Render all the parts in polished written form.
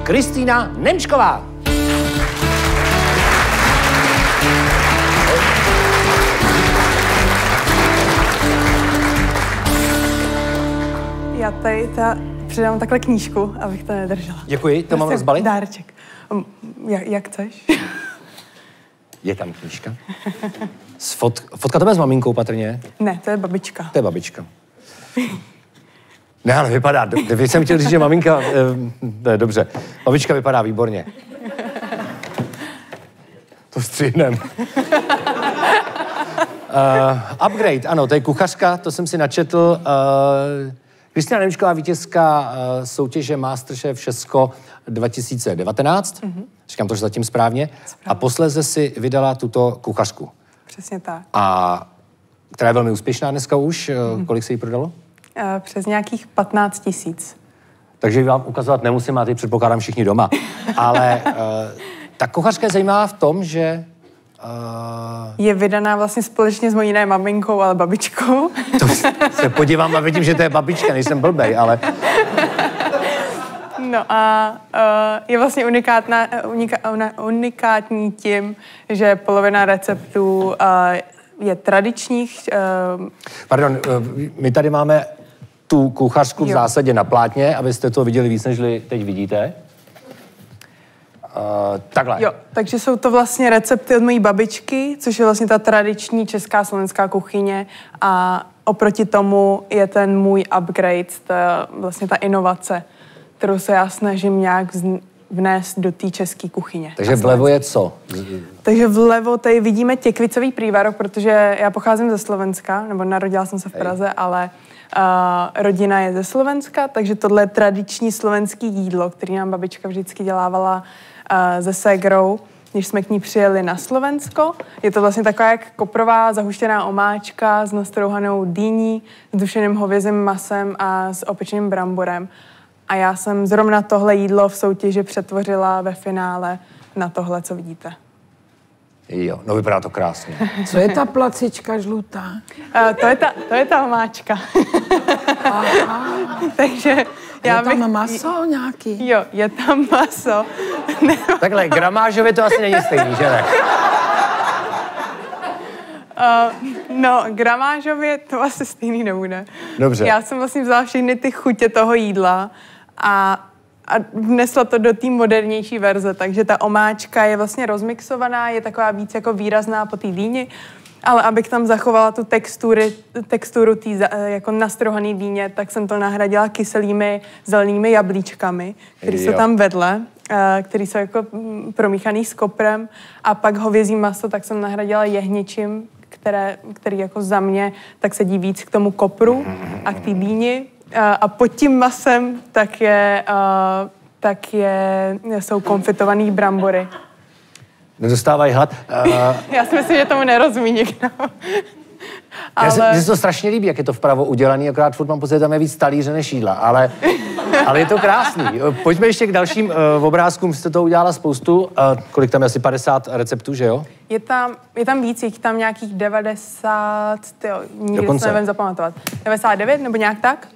Kristýna Nemčková. Já tady přidám takhle knížku, abych to nedržela. Děkuji, to mám rozbalit? Dáreček. Jak chceš? Je tam knížka. Fotka tebe s maminkou patrně? Ne, to je babička. To je babička. Ne, ale vypadá, když jsem chtěl říct, že maminka, dobře, babička vypadá výborně. To střihnem. Upgrade, ano, to je kuchařka, to jsem si načetl. Kristýna Nemčková, vítězka soutěže Masterchef Česko 2019. Říkám to, že zatím správně. A posléze si vydala tuto kuchařku. Přesně tak. A která je velmi úspěšná dneska už. Kolik se jí prodalo? Přes nějakých 15 000. Takže vám ukazovat nemusím, máte ji předpokládám všichni doma. Ale ta kuchařka je zajímavá v tom, že... Je vydaná vlastně společně s mojí ne maminkou, ale babičkou. To se podívám a vidím, že to je babička, nejsem blbej, ale... No a je vlastně unikátní tím, že polovina receptů je tradičních. Pardon, my tady máme tu kuchařku v zásadě na plátně, abyste to viděli víc, než teď vidíte. Takhle. Jo, takže jsou to vlastně recepty od mojí babičky, což je vlastně ta tradiční česká slovenská kuchyně a oproti tomu je ten můj upgrade, vlastně ta inovace, kterou se já snažím nějak vnést do té české kuchyně. Takže vlevo je co? Takže vlevo tady vidíme těkvicový prívaro, protože já pocházím ze Slovenska, nebo narodila jsem se v Praze, ale rodina je ze Slovenska, takže tohle je tradiční slovenský jídlo, který nám babička vždycky dělávala se ségrou, když jsme k ní přijeli na Slovensko. Je to vlastně taková jak koprová zahuštěná omáčka s nastrouhanou dýní, s dušeným hovězím masem a s opečeným bramborem. A já jsem zrovna tohle jídlo v soutěži přetvořila ve finále na tohle, co vidíte. Jo, no vypadá to krásně. Co je ta placička žlutá? To je ta omáčka. Takže je tam maso nějaký? Jo, je tam maso. Takhle, gramážově to asi není stejný, že ne? No, gramážově to asi stejný nebude. Dobře. Já jsem vlastně vzala všechny ty chutě toho jídla a vnesla to do té modernější verze, takže ta omáčka je vlastně rozmixovaná, je taková víc jako výrazná po té dýni, ale abych tam zachovala tu texturu té jako nastrouhané dýně, tak jsem to nahradila kyselými zelenými jablíčkami, které jsou tam vedle, které jsou jako promíchaný s koprem, a pak hovězí maso, tak jsem nahradila jehničím, který jako za mě tak sedí víc k tomu kopru a k té dýni. A pod tím masem jsou konfitovaný brambory. Nedostávají hlad. Já si myslím, že tomu nerozumí někdo. Mně se to strašně líbí, jak je to vpravo udělaný, akorát furt mám pocit, že tam je víc talíře než jídla, ale je to krásný. Pojďme ještě k dalším obrázkům, jste to udělala spoustu. Kolik tam je, asi 50 receptů, že jo? Je tam víc, je tam nějakých 90, nikdy se nevím zapamatovat. 99 nebo nějak tak?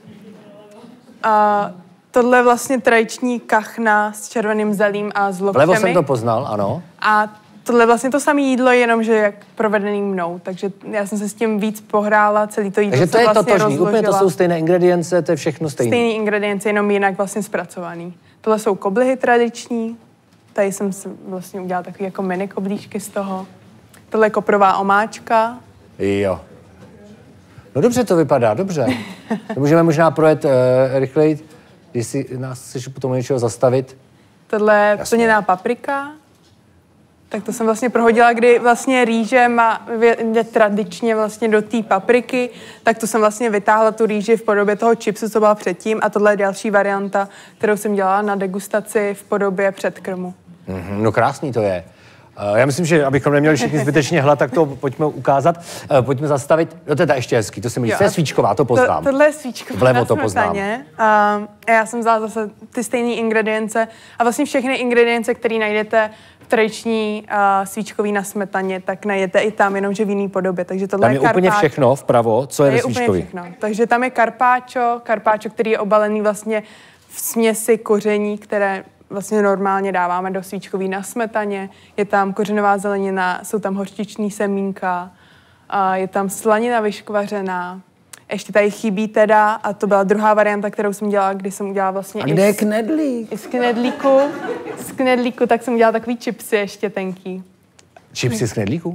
Tohle je vlastně tradiční kachna s červeným zelím a s loktěmi. Vlevo jsem to poznal, ano. A tohle je vlastně to samé jídlo, jenomže jak provedený mnou. Takže já jsem se s tím víc pohrála, celý to jídlo takže to je vlastně totožný, úplně to jsou stejné ingredience, to je všechno stejné. Stejný ingredience, jenom jinak vlastně zpracovaný. Tohle jsou koblihy tradiční, tady jsem si vlastně udělala takový jako mini koblížky z toho. Tohle je koprová omáčka. Jo. No dobře to vypadá, dobře. To můžeme možná projet rychleji, když si nás chceš potom něčeho zastavit. Tohle je plněná paprika. Tak to jsem vlastně prohodila, kdy vlastně rýže jde tradičně vlastně do té papriky, tak to jsem vlastně vytáhla tu rýži v podobě toho chipsu, co byla předtím, a tohle je další varianta, kterou jsem dělala na degustaci v podobě předkrmu. No krásný to je. Já myslím, že abychom neměli všichni zbytečně hlad, tak to pojďme ukázat, pojďme zastavit. No to je ještě hezký, to si myslíš, to je svíčková, to poznám. Tohle je svíčková. Vlevo to poznám. A já jsem vzala zase ty stejné ingredience a vlastně všechny ingredience, které najdete v tradiční svíčkový na smetaně, tak najdete i tam, jenomže v jiný podobě. Takže tohle tam je úplně všechno vpravo, co je ve svíčkový. Takže tam je carpaccio, který je obalený vlastně v směsi koření, které vlastně normálně dáváme do svíčkový na smetaně, je tam kořenová zelenina, jsou tam hořčičný semínka, je tam slanina vyškvařená. Ještě tady chybí teda, a to byla druhá varianta, kterou jsem dělala, kdy jsem udělala vlastně a kde je knedlík? I z knedlíku, tak jsem udělala takový chipsy ještě tenký. Chipsy z knedlíku?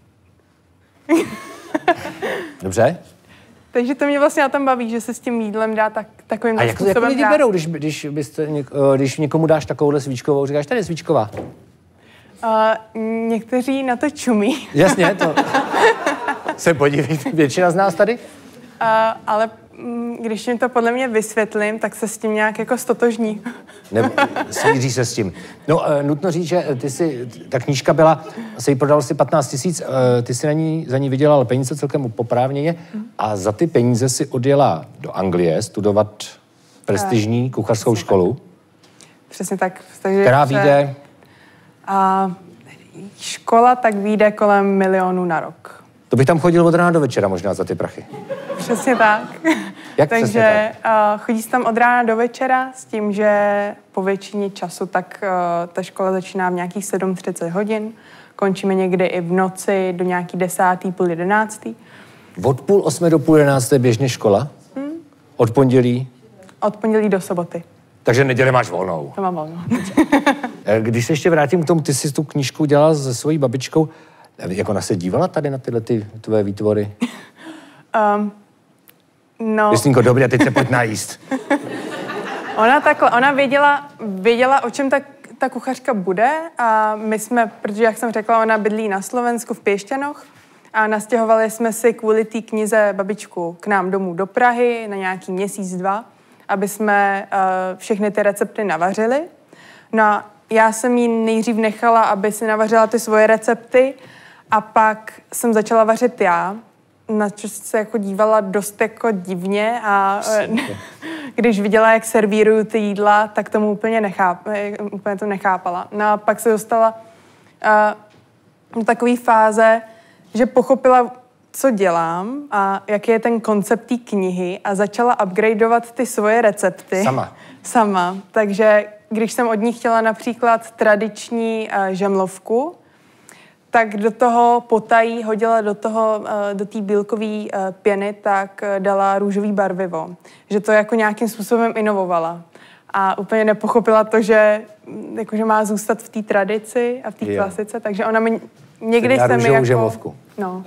Dobře. Takže to mě vlastně na tom baví, že se s tím jídlem dá takovým způsobem. A jak lidi berou, když někomu dáš takovouhle svíčkovou, říkáš, tady je svíčková? Někteří na to čumí. Jasně, to se podívejte, většina z nás tady. Ale když jim to podle mě vysvětlím, tak se s tím nějak jako stotožní. Nebo smíří se s tím. No, nutno říct, že ta knížka byla, se jí prodal si 15 000, ty si za ní vydělal peníze celkem poprávněně a za ty peníze si odjela do Anglie studovat prestižní kuchařskou školu. Přesně tak. Takže která vyjde? Škola tak vyjde kolem 1 000 000 na rok. To bych tam chodil od rána do večera možná za ty prachy. Přesně tak. Jak Takže chodí se tam od rána do večera s tím, že po většině času tak ta škola začíná v nějakých 7:30 hodin. Končíme někdy i v noci do nějaký 10, půl 11. Od 7:30 do 9:30 je běžně škola? Od pondělí? Od pondělí do soboty. Takže neděli máš volnou. To mám volnou. Když se ještě vrátím k tomu, ty jsi tu knížku dělala se svojí babičkou. Jak ona se dívala tady na tyhle tvoje výtvory? No. Jestlinko, dobrý, a teď se pojď najíst. Ona věděla, o čem ta kuchařka bude a my jsme, protože jak jsem řekla, ona bydlí na Slovensku v Piešťanoch a nastěhovali jsme si kvůli té knize babičku k nám domů do Prahy na nějaký měsíc, 2, aby jsme všechny ty recepty navařili. No já jsem jí nejdřív nechala, aby si navařila ty svoje recepty a pak jsem začala vařit já, na což se jako dívala dost jako divně a když viděla, jak servíruju ty jídla, tak tomu úplně to nechápala. No a pak se dostala do takové fáze, že pochopila, co dělám a jaký je ten koncept té knihy a začala upgradeovat ty svoje recepty. Sama. Takže když jsem od ní chtěla například tradiční žemlovku, tak do toho potají hodila do té bílkové pěny, tak dala růžový barvivo. Že to jako nějakým způsobem inovovala. A úplně nepochopila to, že má zůstat v té tradici a v té klasice, takže ona mi někdy se mi jako... žemlovku. No.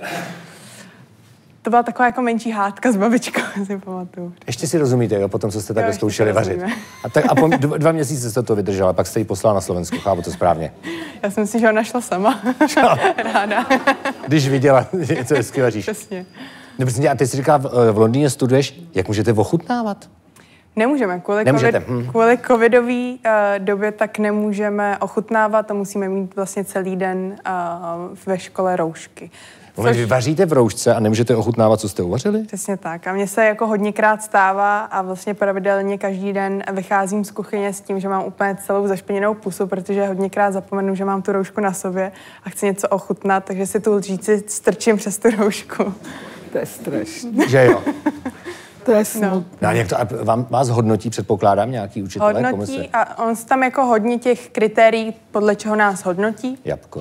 To byla taková jako menší hádka s babičkou, si pamatuju. Ještě si rozumíte, jo, potom, co jste takhle zkoušeli vařit. A po 2 měsíce jste to vydržela, pak jste ji poslala na Slovensku, chápu to správně. Já si myslím, že ona šla sama. Ráda. Když viděla, co hezky vaříš. Přesně. No, a ty jsi říkala, v Londýně studuješ, jak můžete ochutnávat? Nemůžeme. Kvůli covidové době tak nemůžeme ochutnávat a musíme mít vlastně celý den ve škole roušky. Vy vaříte v roušce a nemůžete ochutnávat, co jste uvařili? Přesně tak. A mně se jako hodněkrát stává a vlastně pravidelně každý den vycházím z kuchyně s tím, že mám úplně celou zašpiněnou pusu, protože hodněkrát zapomenu, že mám tu roušku na sobě a chci něco ochutnat, takže si tu lžíci strčím přes tu roušku. To je strašný. Že jo? To je smutné. No. Vás hodnotí, předpokládám, nějaký učitelé? Hodnotí komise? A on tam jako hodně těch kritérií, podle čeho nás hodnotí. Jabko.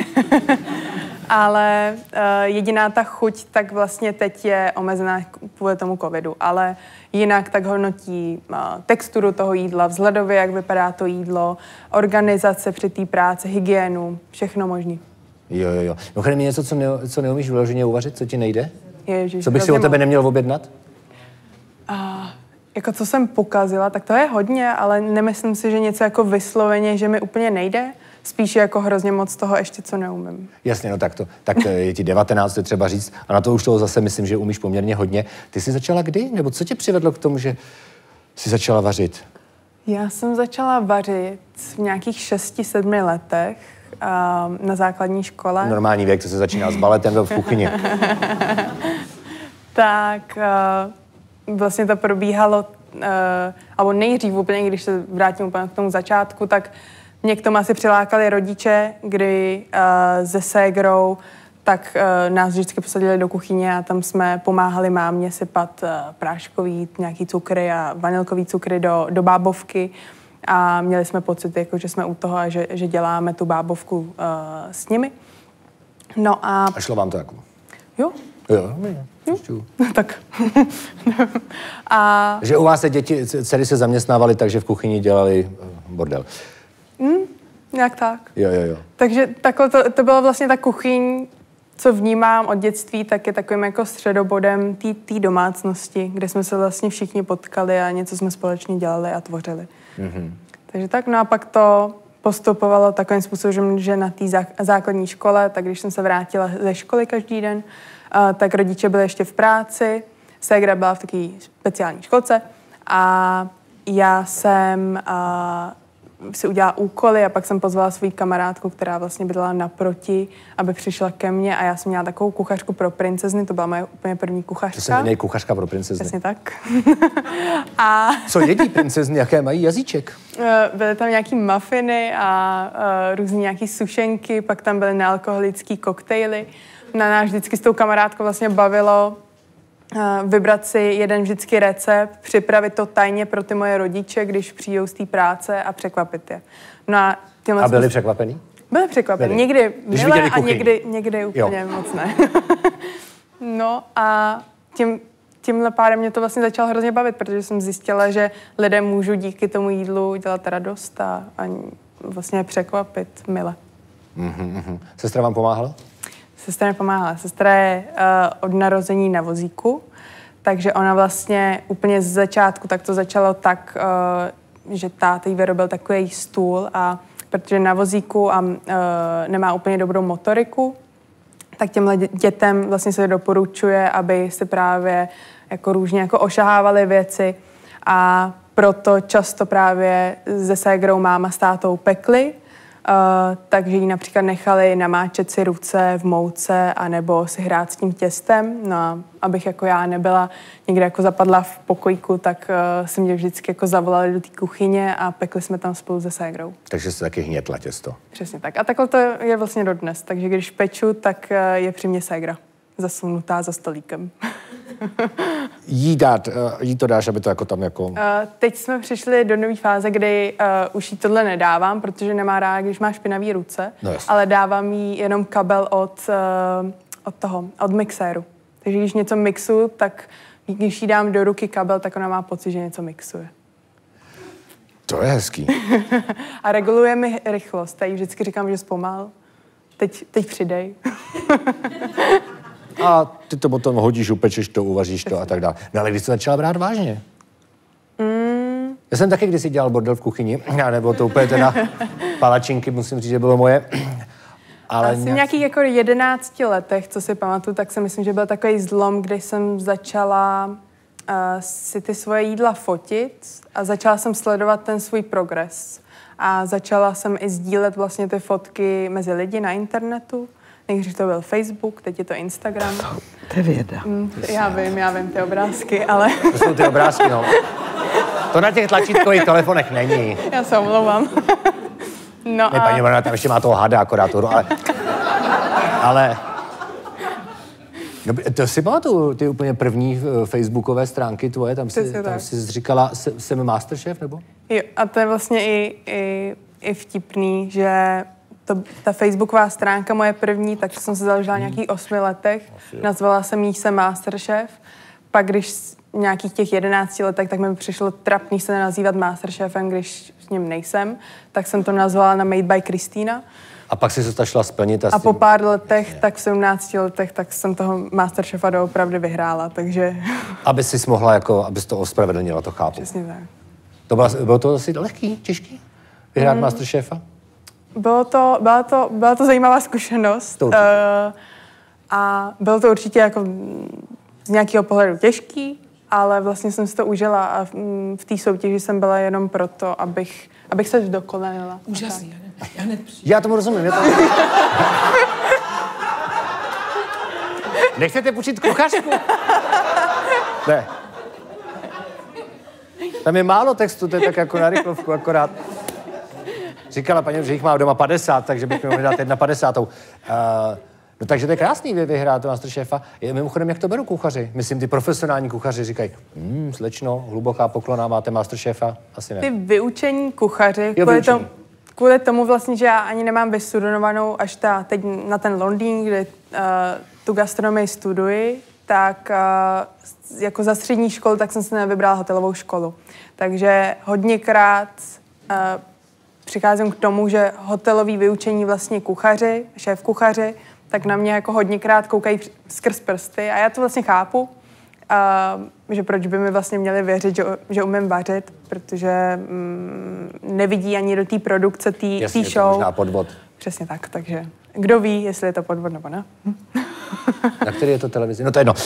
Ale jediná ta chuť tak vlastně teď je omezená kvůli tomu covidu, ale jinak tak hodnotí texturu toho jídla, vzhledově, jak vypadá to jídlo, organizace při té práci, hygienu, všechno možný. Jo. No chvíli mi něco, co neumíš vyloženě uvařit, co ti nejde? Ježiš, co bych si od tebe neměl objednat? Jako co jsem pokazila, tak to je hodně, ale nemyslím si, že něco jako vysloveně, že mi úplně nejde. Spíše jako hrozně moc toho ještě, co neumím. Jasně, no tak je ti 19, to je třeba říct. A na to už toho zase myslím, že umíš poměrně hodně. Ty jsi začala kdy? Nebo co tě přivedlo k tomu, že jsi začala vařit? Já jsem začala vařit v nějakých 6-7 letech na základní škole. Normální věk, co se začíná s baletem v kuchyni. Tak vlastně to probíhalo, alebo nejdřív úplně, když se vrátím úplně k tomu začátku, tak mě k tomu asi přilákali rodiče, kdy se ségrou, tak nás vždycky posadili do kuchyně a tam jsme pomáhali mámě sypat práškový nějaký cukry a vanilkový cukry do bábovky. a měli jsme pocit, jako, že jsme u toho a že děláme tu bábovku s nimi. No a šlo vám to jako? Jo. Jo. Tak. A že u vás se dcery se zaměstnávaly tak, že v kuchyni dělali bordel. nějak tak. Jo. Takže takhle to bylo vlastně ta kuchyň, co vnímám od dětství, tak je takovým jako středobodem té domácnosti, kde jsme se vlastně všichni potkali a něco jsme společně dělali a tvořili. Mm-hmm. Takže tak, no a pak to postupovalo takovým způsobem, že na té základní škole, tak když jsem se vrátila ze školy každý den, tak rodiče byli ještě v práci, ségra byla v takové speciální školce a já jsem si udělala úkoly a pak jsem pozvala svou kamarádku, která vlastně bydlela naproti, aby přišla ke mně a já jsem měla takovou kuchařku pro princezny, to byla moje úplně první kuchařka. To jsem jiný kuchařka pro princezny. Přesně tak. A co jedí princezny, jaké mají jazyček? Byly tam nějaký muffiny a různý nějaký sušenky, pak tam byly nealkoholický koktejly. Na nás vždycky s tou kamarádkou vlastně bavilo vybrat si jeden vždycky recept, připravit to tajně pro ty moje rodiče, když přijdou z té práce a překvapit je. No a byli překvapení? Byli překvapení. Někdy milé a někdy úplně moc ne. No a tímhle pádem mě to vlastně začalo hrozně bavit, protože jsem zjistila, že lidem můžu díky tomu jídlu dělat radost a vlastně překvapit mile. Mm-hmm. Sestra vám pomáhala? Sestra nepomáhala. Sestra je od narození na vozíku, takže ona vlastně úplně z začátku, tak to začalo tak, že táta jí vyrobil takový stůl a protože na vozíku a nemá úplně dobrou motoriku, tak těmhle dětem vlastně se doporučuje, aby se právě jako různě jako ošahávali věci a proto často právě se ségrou máma s tátou pekli, takže jí například nechali namáčet si ruce v mouce anebo si hrát s tím těstem. No a abych jako já nebyla někde jako zapadla v pokojíku, tak si mě vždycky jako zavolali do té kuchyně a pekli jsme tam spolu se ségrou. Takže jste taky hnětla těsto. Přesně tak. A takhle to je vlastně dodnes. Takže když peču, tak je při mě ségra zasunutá za stolíkem. Jí to dáš, aby to jako tam jako... Teď jsme přišli do nové fáze, kdy už jí tohle nedávám, protože nemá ráda, když má špinavý ruce, no ale dávám jí jenom kabel od mixéru. Takže když něco mixuju, tak když jí dám do ruky kabel, tak ona má pocit, že něco mixuje. To je hezký. A reguluje mi rychlost. Já jí vždycky říkám, že zpomal. Teď přidej. A ty to potom hodíš, upečeš to, uvaříš to a tak dále. No ale když jsi začala brát vážně? Já jsem taky kdysi dělal bordel v kuchyni, a nebylo to úplně teda palačinky, musím říct, že bylo moje. Ale asi nějakých jako 11 letech, co si pamatuju, tak si myslím, že byl takový zlom, kdy jsem začala si ty svoje jídla fotit a začala jsem sledovat ten svůj progres. A začala jsem i sdílet vlastně ty fotky mezi lidi na internetu. Nejdřív to byl Facebook, teď je to Instagram. To je věda. Já vím ty obrázky, ale... To jsou ty obrázky, no. To na těch tlačítkových telefonech není. Já se omlouvám. No ne, paní Marina, tam ještě má toho hada akorát, ale... No, to si pamatuju, ty úplně první facebookové stránky tvoje, tam jsi říkala, jsem Masterchef, nebo? Jo, a to je vlastně i vtipný, že ta facebooková stránka moje první, tak jsem se založila nějakých 8 letech, nazvala jsem jí Jsem Masterchef, pak když nějakých těch 11 letech, tak mi přišlo trapný se nenazývat Masterchefem, když s ním nejsem, tak jsem to nazvala na Made by Kristýna. A pak si to šla splnit a po pár letech, tak v 17 letech, tak jsem toho Masterchefa doopravdy vyhrála, takže... Aby jsi mohla, jako, abys to ospravedlnila, to chápu. Přesně tak. Bylo to asi lehký, těžký? Vyhrát Masterchefa? Byla to zajímavá zkušenost. A bylo to určitě jako z nějakého pohledu těžký, ale vlastně jsem si to užila a v té soutěži jsem byla jenom proto, abych se zdokonalila. Úžasný. Já tomu rozumím. Nechcete půjčit kuchařku? Ne. Tam je málo textu, to je tak jako na rychlovku akorát. Říkala paní, že jich má doma 50, takže bych mohli dát 51. No takže to je krásný, vy vyhráte Masterchefa. Mimochodem, jak to berou kuchaři? Myslím, ty profesionální kuchaři říkají, slečno, hluboká poklona, máte Masterchefa? Asi ne. Ty vyučení kuchaři, kvůli tomu vlastně, že já ani nemám vystudovanou až teď na ten Londýn, kde tu gastronomii studuji, tak jako za střední školu, tak jsem si nevybrala hotelovou školu. Takže hodněkrát přicházím k tomu, že hotelový vyučení vlastně kuchaři, šéf kuchaři, tak na mě jako hodněkrát koukají skrz prsty a já to vlastně chápu, že proč by mi vlastně měli věřit, že umím vařit, protože nevidí ani do té produkce té show. Jasně, je to možná podvod. Přesně tak, takže kdo ví, jestli je to podvod nebo ne. Na který je to televizi? No to je jedno.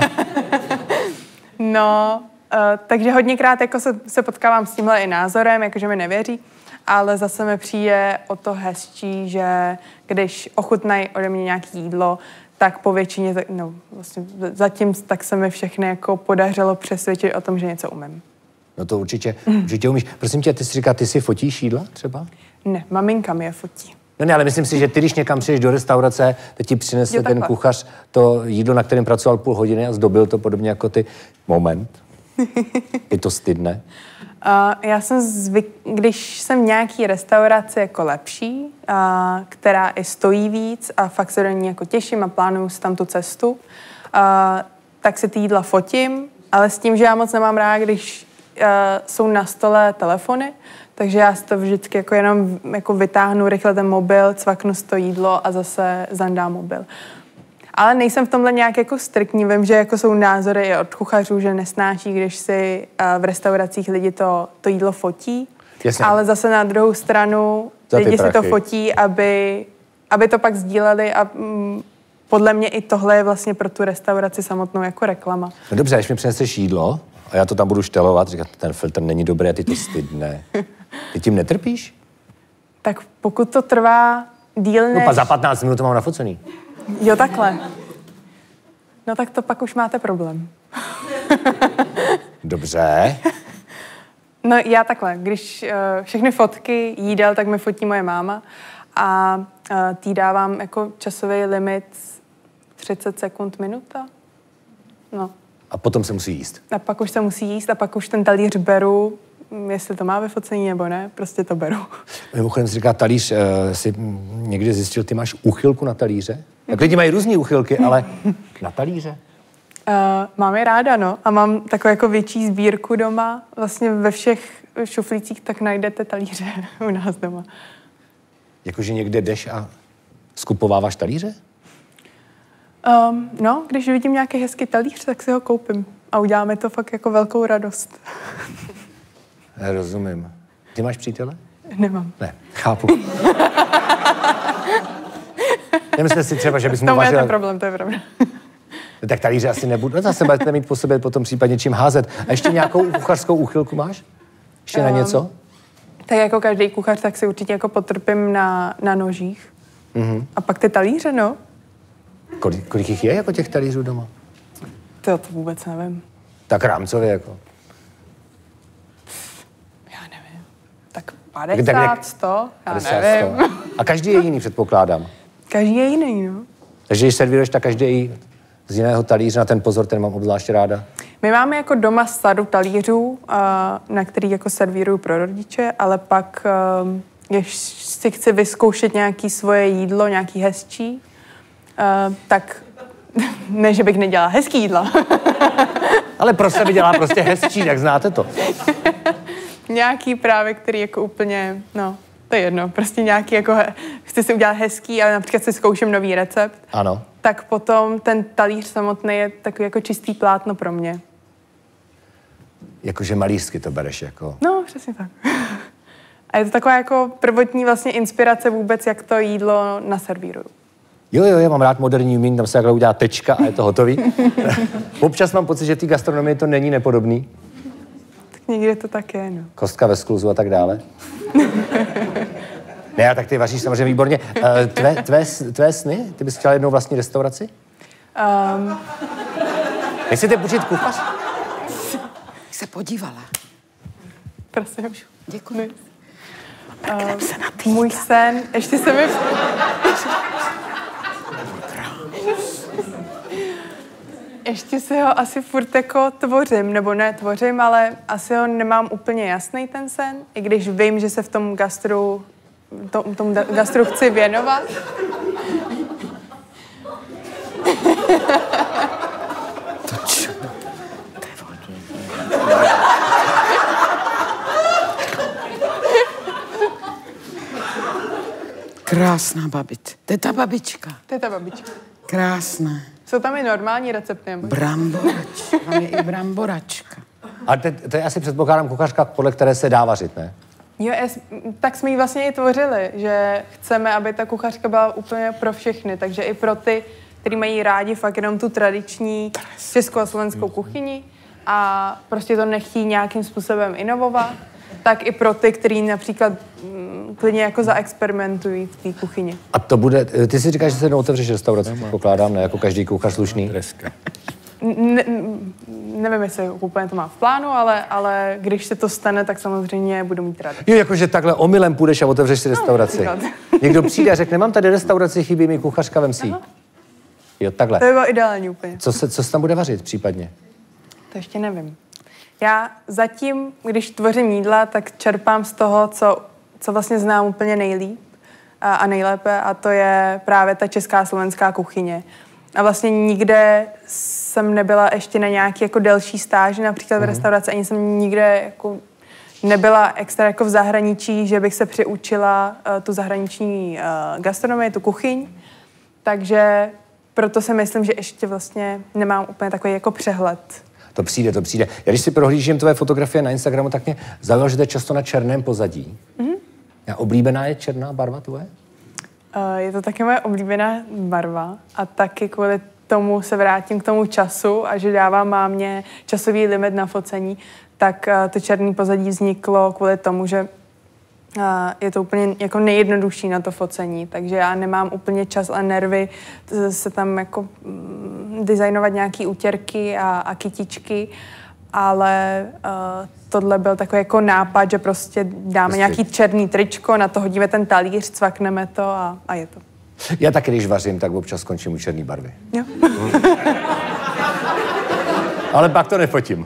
Takže hodněkrát jako se potkávám s tímhle i názorem, jakože mi nevěří, ale zase mi přijde o to hezčí, že když ochutnají ode mě nějaké jídlo, tak po většině, vlastně zatím tak se mi všechny jako podařilo přesvědčit o tom, že něco umím. No to určitě umíš. Prosím tě, ty jsi říká, ty si fotíš jídla třeba? Ne, maminka mi je fotí. No ne, ale myslím si, že ty, když někam přijdeš do restaurace, teď ti přinese ten kuchař to jídlo, na kterém pracoval půl hodiny a zdobil to podobně jako ty. Moment. Je to stydné? Já jsem když jsem v nějaký restauraci jako lepší, která i stojí víc a fakt se do ní jako těším a plánuju si tam tu cestu, tak si ty jídla fotím, ale s tím, že já moc nemám rád, když jsou na stole telefony, takže já si to vždycky jako jenom jako vytáhnu rychle ten mobil, cvaknu si to jídlo a zase zandám mobil. Ale nejsem v tomhle nějak jako striktní. Vím, že jako jsou názory i od kuchařů, že nesnáší, když si v restauracích lidi to jídlo fotí. Jasně. Ale zase na druhou stranu lidi si to fotí, aby to pak sdíleli a podle mě i tohle je vlastně pro tu restauraci samotnou jako reklama. No dobře, když mi přineseš jídlo a já to tam budu štelovat, říkat, ten filtr není dobrý a ty to stydne. Ty tím netrpíš? Tak pokud to trvá díl než... No za 15 minut to mám nafocený. Jo, takhle. No tak to pak už máte problém. Dobře. No já takhle, když všechny fotky jídel, tak mi fotí moje máma a tý dávám jako časový limit 30 sekund, minuta. No. A potom se musí jíst. A pak už se musí jíst a pak už ten talíř beru, jestli to má vyfocení nebo ne, prostě to beru. Mimochodem si říká talíř, si někdy zjistil, ty máš úchylku na talíře? Tak lidi mají různý úchylky, ale na talíře? Mám je ráda, no. A mám takovou jako větší sbírku doma. Vlastně ve všech šuflících tak najdete talíře u nás doma. Jakože někde jdeš a skupováváš talíře? No, když vidím nějaký hezký talíř, tak si ho koupím. A uděláme to fakt jako velkou radost. Já rozumím. Ty máš přítele? Nemám. Ne, chápu. Nemyslíte si třeba, že bys mu vařila... To je ten problém, to je pravda. Tak talíře asi nebudu. Zase budete mít po sobě potom případně čím házet. A ještě nějakou kuchařskou úchylku máš? Ještě na něco? Tak jako každý kuchař, tak si určitě jako potrpím na nožích. Mm-hmm. A pak ty talíře, no. Kolik jich je jako těch talířů doma? To vůbec nevím. Tak rámcově jako? Já nevím. Tak 50, 100, já nevím. 100. A každý je jiný, předpokládám. Každý je jiný, no. Takže když servíruješ, tak každý je z jiného talíře, na ten pozor, ten mám obzvláště ráda. My máme jako doma sadu talířů, na který jako servíruju pro rodiče, ale pak, když si chci vyzkoušet nějaké svoje jídlo, nějaký hezčí, tak ne, že bych nedělala hezký jídla. Ale pro sebe dělá prostě hezčí, tak znáte to. Nějaký právě, který jako úplně, no, to je jedno, prostě nějaký jako, chci si udělat hezký, ale například si zkouším nový recept. Ano. Tak potom ten talíř samotný je takový jako čistý plátno pro mě. Jakože malířsky to bereš jako... No, přesně tak. A je to taková jako prvotní vlastně inspirace vůbec, jak to jídlo naservíruju. Jo, já mám rád moderní umění, tam se takhle udělá tečka a je to hotový. Občas mám pocit, že té gastronomii to není nepodobný. Tak někde to tak je, no. Kostka ve skluzu a tak dále. Ne, tak ty vaříš samozřejmě výborně. Tvé sny? Ty bys chtěla jednou vlastní restauraci? Nechcete půjčit kuchař? Se podívala. Prosím. Děkuji. Můj sen, ještě se mi... Ještě si ho asi furt jako tvořím, nebo ne tvořím, ale asi ho nemám úplně jasný ten sen, i když vím, že se v tom gastru chci věnovat. Krásná babička. To je ta babička. To je ta babička. Krásná. Jsou tam i normální recepty. Bramboračka. Tam je i bramboračka. A to je asi předpokládám kuchařka, podle které se dá vařit, ne? Jo, tak jsme ji vlastně i tvořili, že chceme, aby ta kuchařka byla úplně pro všechny, takže i pro ty, kteří mají rádi fakt jenom tu tradiční českou a slovenskou kuchyni a prostě to nechtí nějakým způsobem inovovat, tak i pro ty, kteří například klidně jako zaexperimentují v té kuchyni. A to bude, ty si říkáš, že se jednou otevřeš restauraci, pokládám, ne jako každý kuchař slušný. Nevím, jestli úplně to má v plánu, ale když se to stane, tak samozřejmě budu mít radost. Jo, jakože takhle omylem půjdeš a otevřeš si restauraci. Někdo přijde a řekne, mám tady restauraci, chybí mi kuchařka, vem si. Jo, takhle. To by bylo ideální úplně. Co se tam bude vařit případně? To ještě nevím. Já zatím, když tvořím jídla, tak čerpám z toho, co vlastně znám úplně nejlíp a nejlépe, a to je právě ta česká a slovenská kuchyně. A vlastně nikde jsem nebyla ještě na nějaký jako delší stáži, například v restauraci, ani jsem nikde jako nebyla extra jako v zahraničí, že bych se přiučila tu zahraniční gastronomii, tu kuchyň. Takže proto si myslím, že ještě vlastně nemám úplně takový jako přehled. To přijde. Já když si prohlížím tvoje fotografie na Instagramu, tak mě zaujalo, že to je často na černém pozadí. A oblíbená je černá barva tvoje? Je to taky moje oblíbená barva a taky kvůli tomu se vrátím k tomu času a že dávám mámě časový limit na focení, tak to černé pozadí vzniklo kvůli tomu, že je to úplně jako nejjednodušší na to focení, takže já nemám úplně čas a nervy se tam jako designovat nějaký útěrky a kytičky, ale tohle byl takový jako nápad, že prostě dáme nějaký černý tričko, na to hodíme ten talíř, cvakneme to a je to. Já taky, když vařím, tak občas skončím u černé barvy. Jo. Ale pak to nefotím.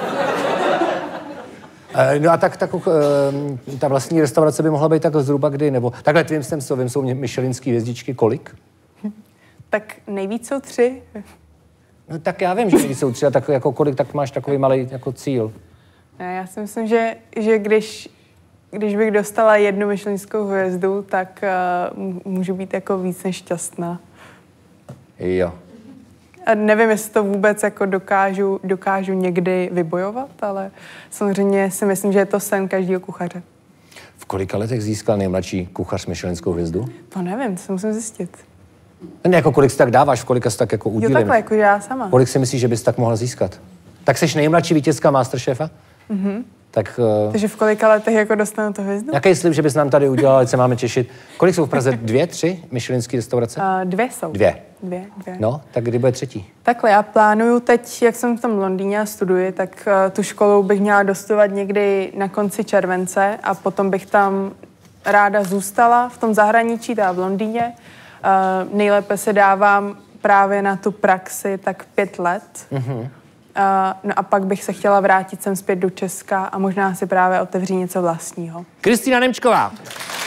No a tak ta vlastní restaurace by mohla být tak zhruba kdy, nebo takhle tvým stem jsou michelinský hvězdičky, kolik? Tak nejvíc jsou 3. No tak já vím, že nejvíc jsou 3 a tak jako kolik, tak máš takový malý jako cíl. Ne, já si myslím, že když bych dostala 1 michelinskou hvězdu, tak můžu být jako víc než šťastná. Jo. A nevím, jestli to vůbec jako dokážu někdy vybojovat, ale samozřejmě si myslím, že je to sen každého kuchaře. V kolika letech získal nejmladší kuchař michelinskou hvězdu? To nevím, to si musím zjistit. Ne, jako kolik si tak dáváš, v kolika si tak jako udílím? Jo, takhle, jako já sama. Kolik si myslíš, že bys tak mohla získat? Tak jsi nejmladší vítězka Masterchefa? Tak... Takže v kolika letech jako dostanu to hvězdu? Jaký slib, že bys nám tady udělal, ať se máme těšit? Kolik jsou v Praze? 2, 3 michelinské restaurace? 2 jsou. 2. 2. No, tak kdy bude 3? Takhle, já plánuju teď, jak jsem v tom Londýně a studuji, tak tu školu bych měla dostudovat někdy na konci července a potom bych tam ráda zůstala v tom zahraničí, teda v Londýně. Nejlépe se dávám právě na tu praxi tak 5 let. No a pak bych se chtěla vrátit sem zpět do Česka a možná si právě otevřít něco vlastního. Kristýna Němčková.